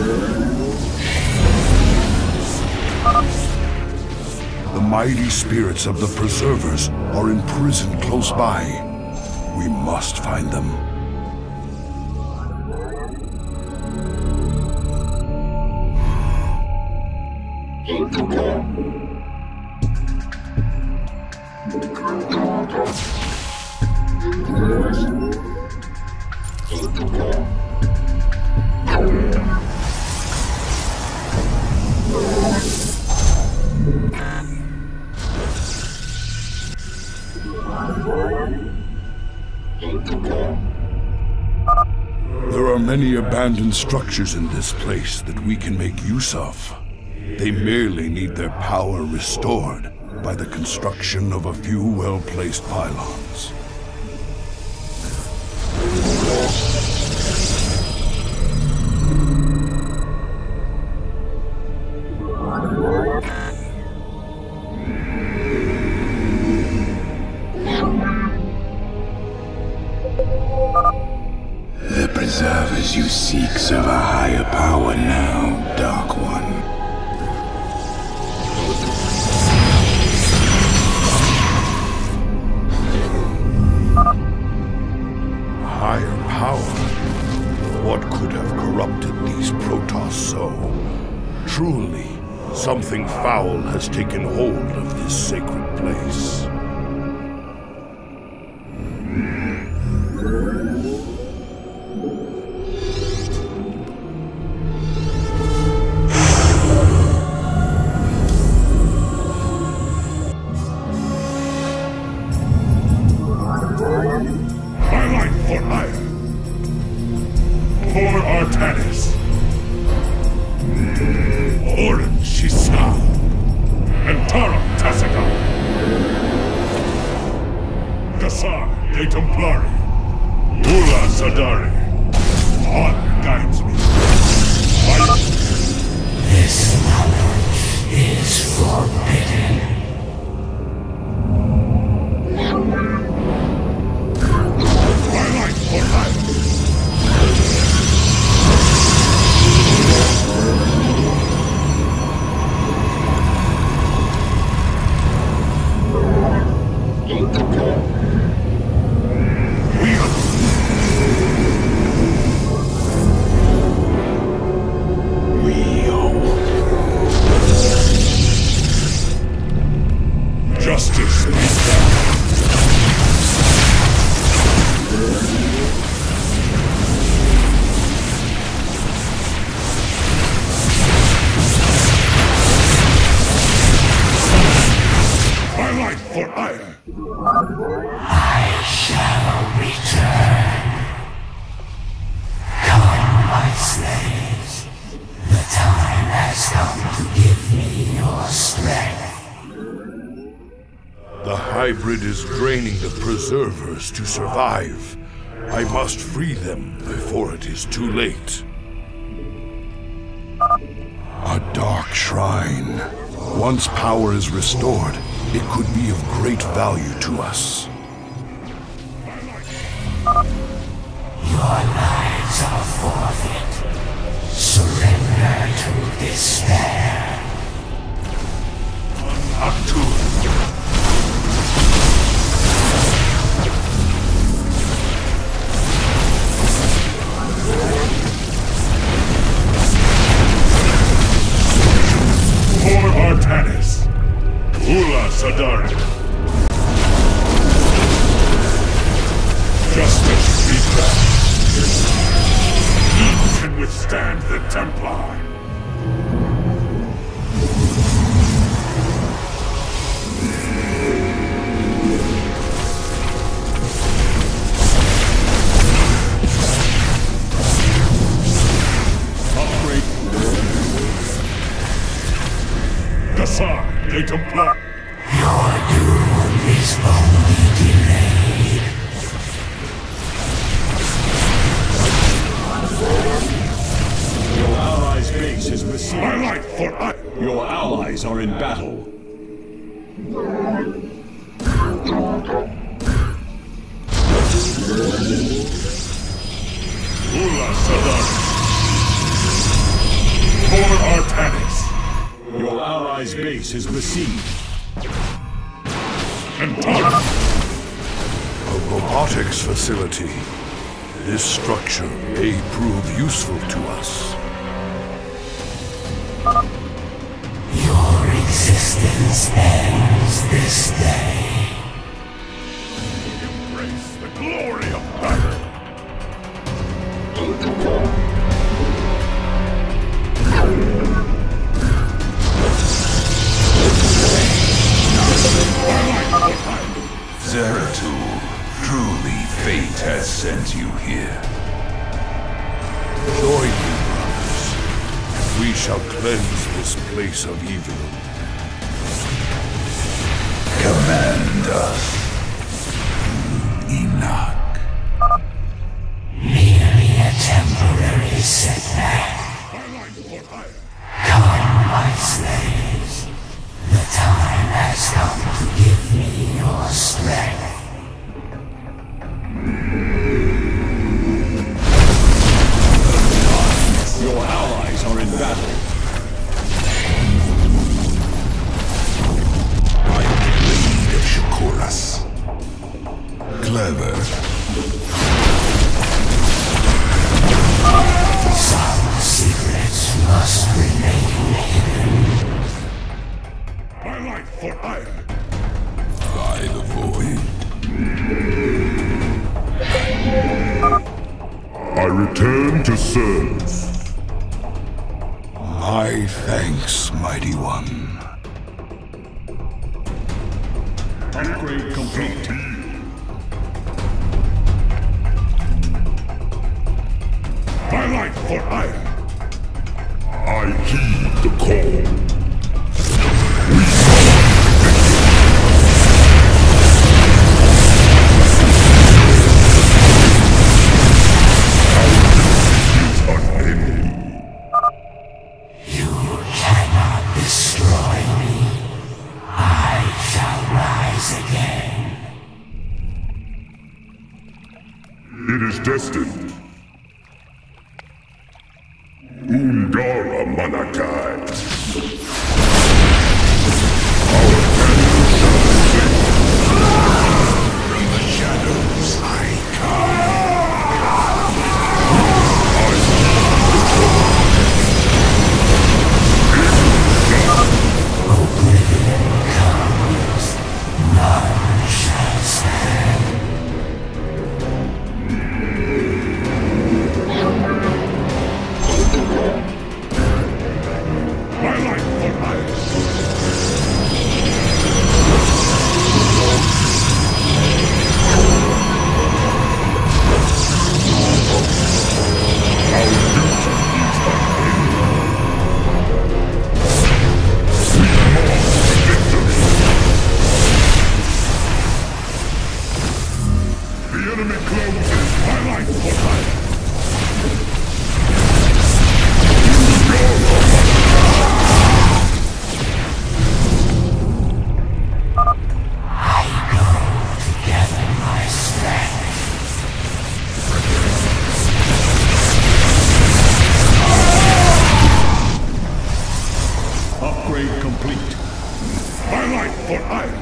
The mighty spirits of the Preservers are imprisoned close by. We must find them. There are many abandoned structures in this place that we can make use of. They merely need their power restored by the construction of a few well-placed pylons. The preservers you seek serve a higher power now, Dark One. Higher power? What could have corrupted these Protoss so? Truly, something foul has taken hold of this sacred place. Hybrid is draining the Preservers to survive. I must free them before it is too late. A dark shrine. Once power is restored, it could be of great value to us. Your lives are forfeit. Surrender to despair. Aktur. For Artanis, Ula Sadari. Justice be done. He can withstand the Templar. Gassar, de Templar. Your doom is only delayed. Your allies' base is received. My life for I. Your allies are in battle. Ula Sadar. Restore Artanis. Your allies' base is besieged. A robotics facility. This structure may prove useful to us. Your existence ends this day. Embrace the glory of battle. Zeratul, truly fate has sent you here. Join me, brothers, and we shall cleanse this place of evil. Command us, Enoch. Merely a temporary setback. Come, my slaves. The time has come to give me your strength. Your allies are in battle. By the blade of Shakuras. Clever. Some secrets must remain hidden. My light for ire. By the void. I return to serve. My thanks, Mighty One. Upgrade complete. My light for ire. I heed the call. You cannot destroy me. I shall rise again. It is destined. Ungara Manakai. Our cannon shall sing. From the shadows I come. Oblivion comes. None shall stand. My light for ire. The enemy closes. My light for ire. I go to gather my strength. Upgrade complete. My light for ire.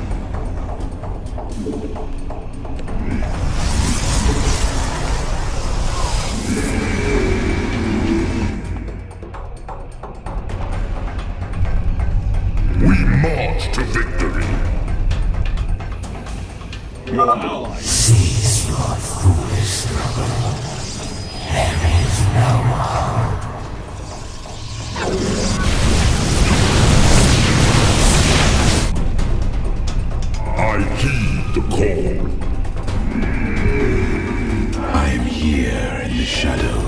We march to victory. Your allies. Cease your foolish struggle. There is no hope. I heed the call. I am here in the shadows.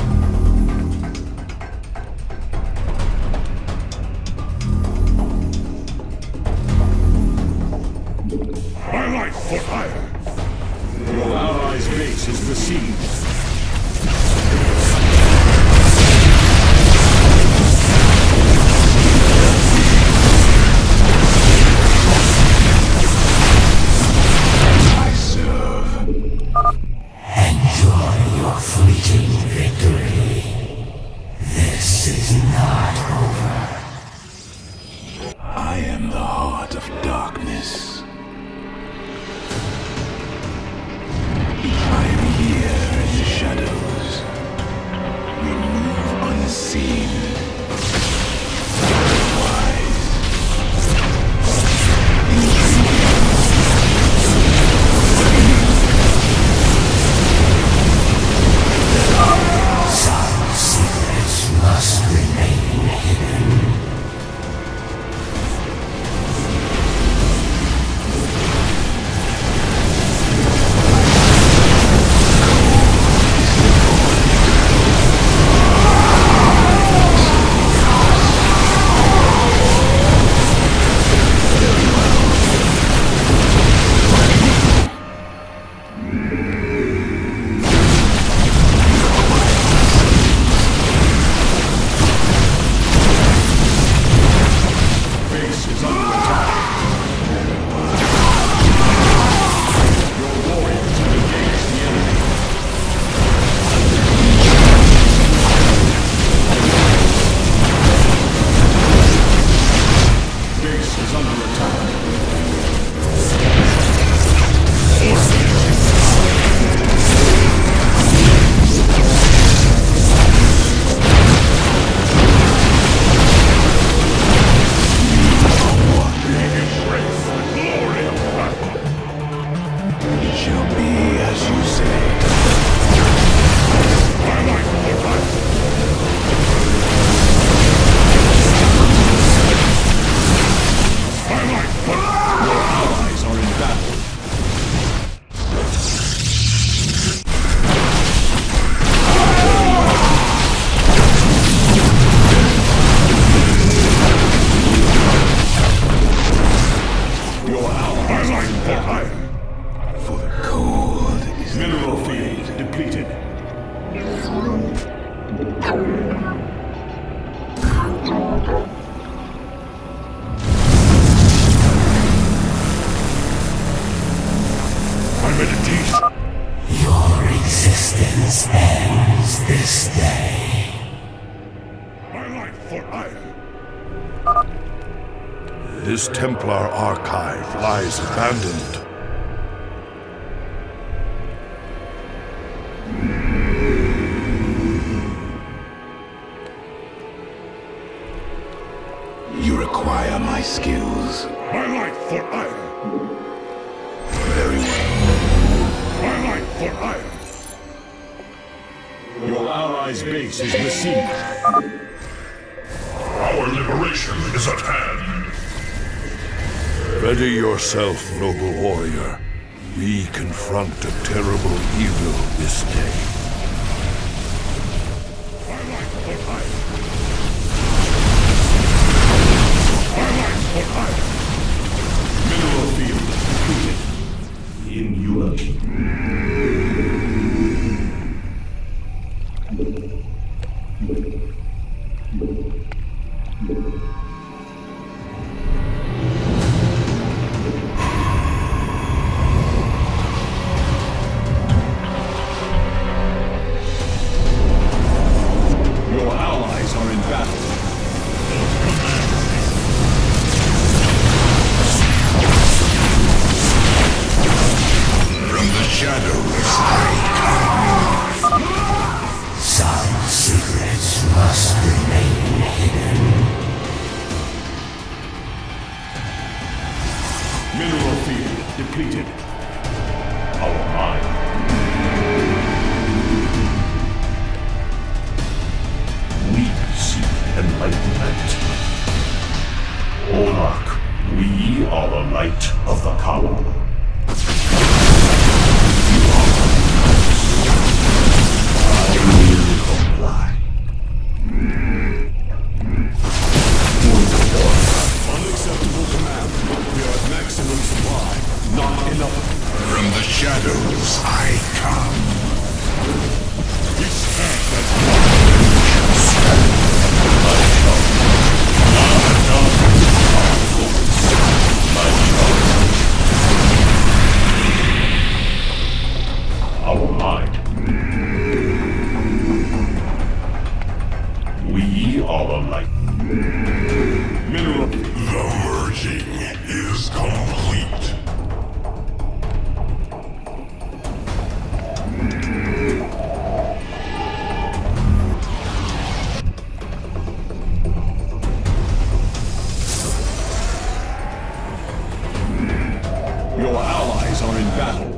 My light for ire. Your allies' base is besieged. I serve. Enjoy your fleeting victory. This is not My meditation. Your existence ends this day. My life for ire. This Templar archive lies abandoned. You require my skills. My life for ire. Very well. My life for ire. Your allies' base is besieged. Our liberation is at hand. Ready yourself, noble warrior. We confront a terrible evil this day. My life for ire. My life for ire. Mineral field completed. In eulogy. Your allies are in battle. From the shadows Some secrets must remain hidden. Mineral field depleted. Our mind. We seek enlightenment. Olak, we are the light of the Kaaba. I will comply. Unacceptable command. We are at maximum supply. Not enough. from the shadows I come. We stand as our mind. We are the light. Mineral. The merging is complete. Your allies are in battle.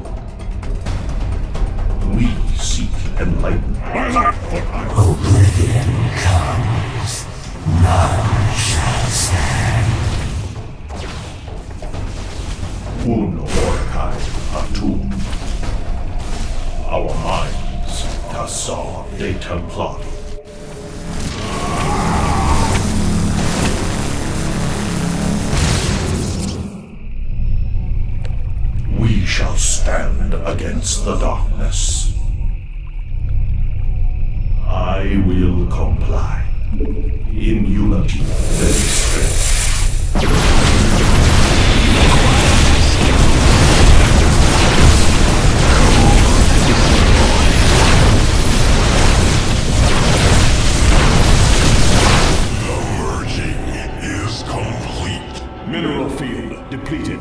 We seek enlightenment. My life for ire. Oblivion comes. None shall stand. Un Orkai Atum. Our minds, Kassar de Templar. We shall stand against the darkness. I will comply. In unity, there is strength. The merging is complete. Mineral field depleted.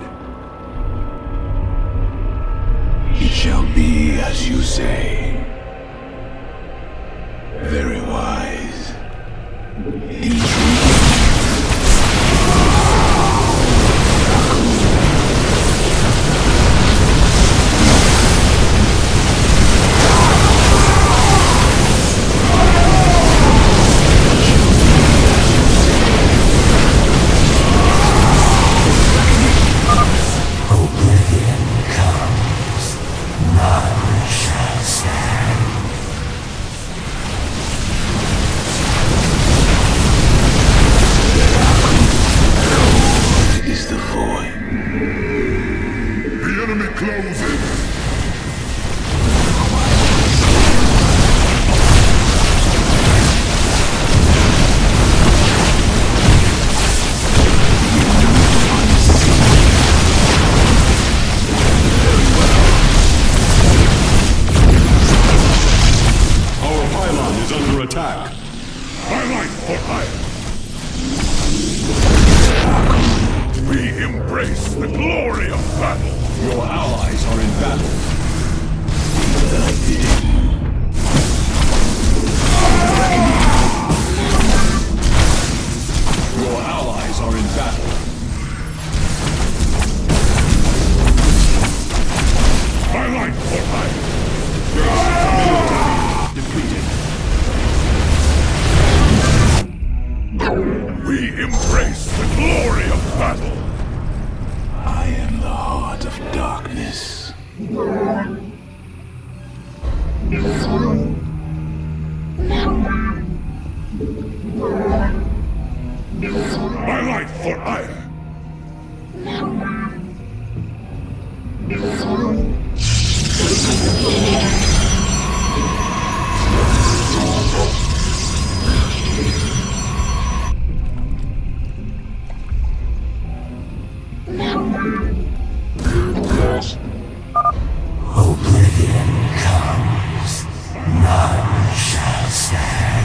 It shall be as you say. Very wise. Intriguing. Oblivion comes. None shall stand. attack. My light for hire. We embrace the glory of battle. Your allies are in battle. Your allies are in battle. My light for hire. Defeated. We embrace the glory of battle. I am the heart of darkness. My light for hire. Oblivion comes, none shall stand.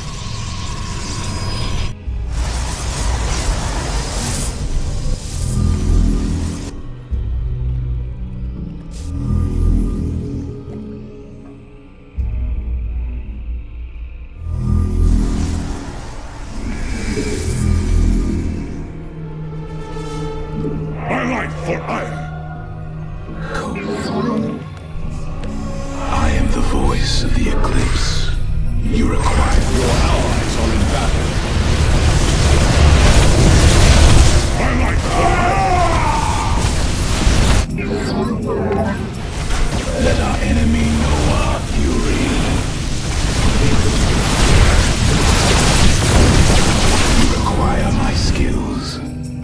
My light for hire. I am the voice of the eclipse. You require Your allies are in battle. My light for hire. let our enemy know our fury. You require my skills.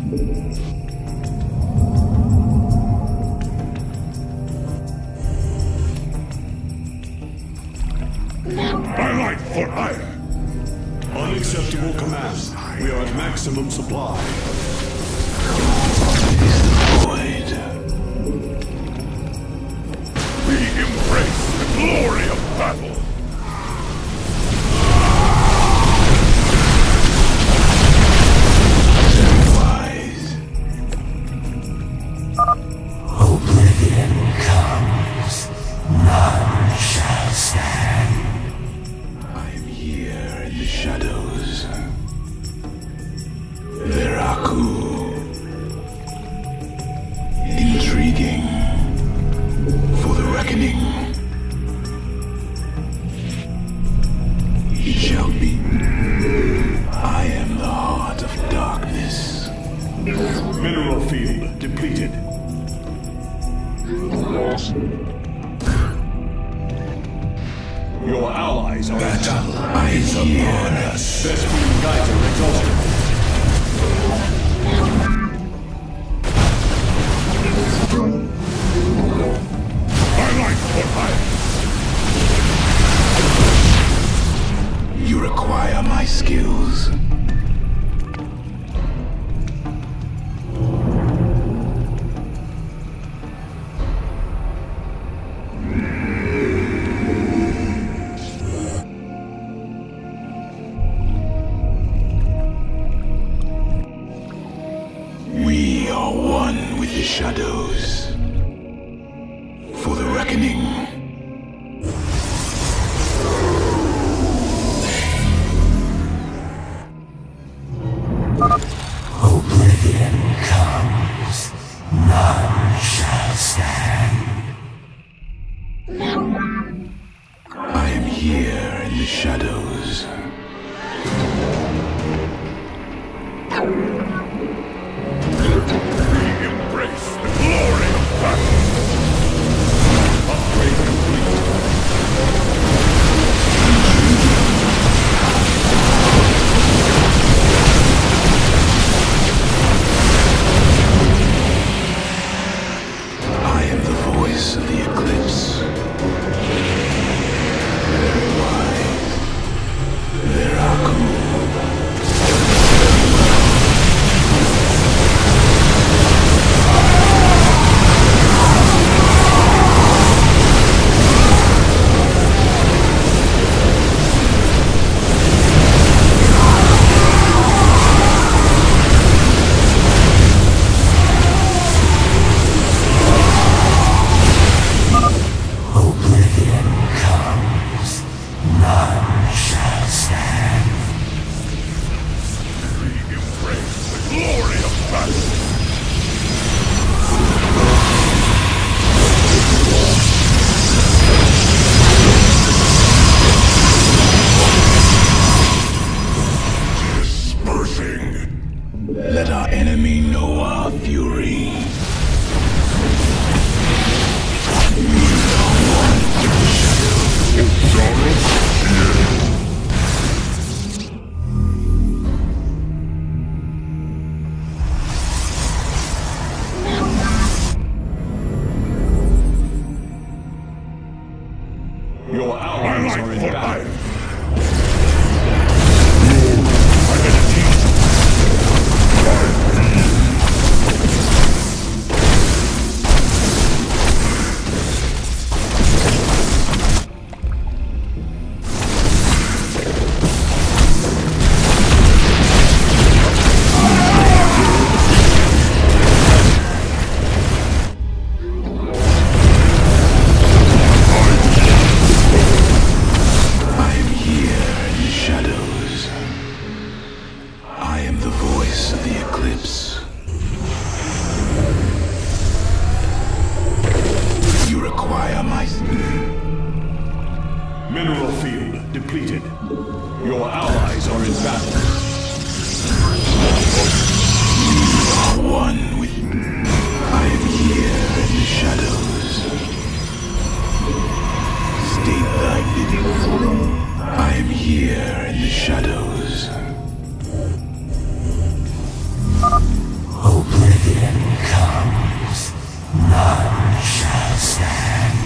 My light for hire. Unacceptable command. We are at maximum supply. Void. We embrace the glory of battle. Wise. Oblivion comes, none shall stand. I am here in the shadows. Veraku. Intriguing. For the reckoning. It shall be. I am the heart of darkness. Mineral field depleted. Your allies are in battle. Eyes upon us. Vespene Geyser exhausted. My light for hire. You require my skills. We are one with the shadows. For the reckoning. Oblivion comes, none shall stand. I am here in the shadows. We embrace the glory of battle. Upgrade complete. I am the voice of the eclipse. Very wise. hire. Mineral field depleted. Your allies are in battle. You are one with me. I am here in the shadows. State thy bidding. I am here in the shadows. Oblivion comes, none shall stand.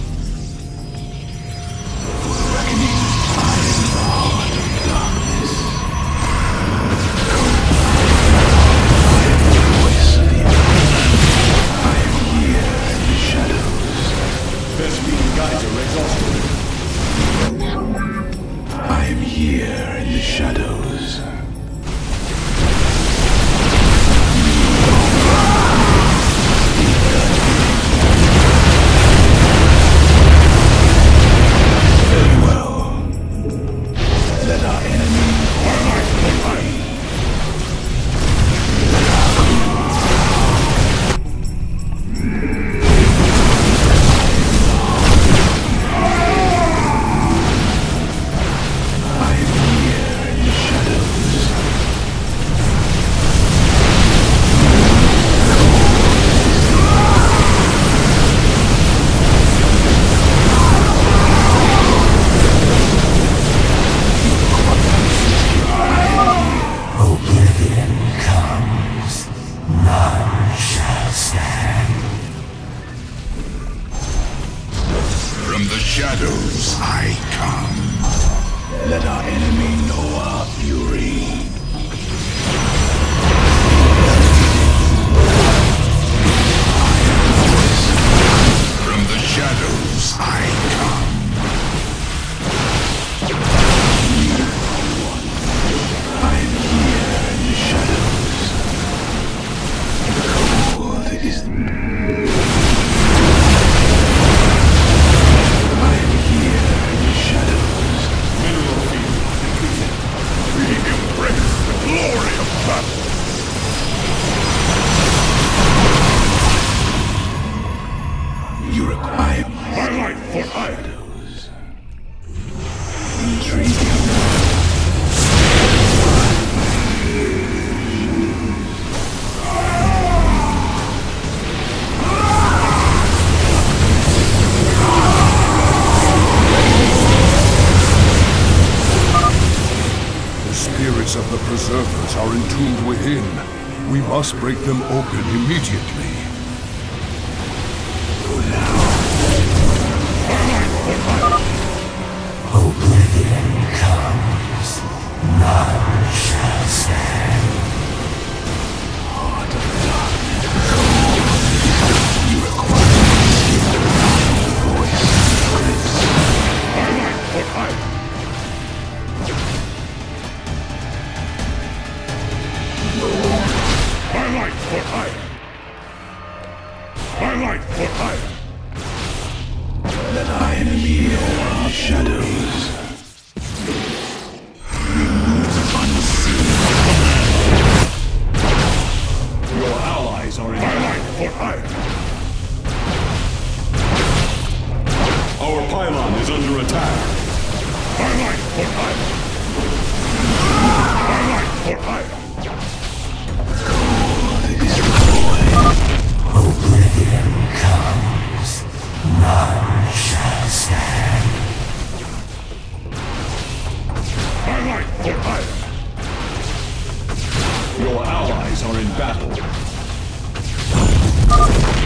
I am here in the shadows. Very well. Let our enemy From the shadows I come. let our enemy know our fury. From the shadows I come. I am here in the shadows. Cold is I am here in the shadows. Mineral field depleted. We embrace the glory of battle. You require My life for hire. intriguing. The spirits of the Preservers are entombed within. We must break them open immediately. Oblivion comes, none shall stand. For hire. My life for hire. My life for hire. Let our enemy know our shadows. Your allies are in my life for hire. Our pylon is under attack. My life for hire. My life for hire. Oblivion comes, none shall stand. My life for hire. Your allies are in battle.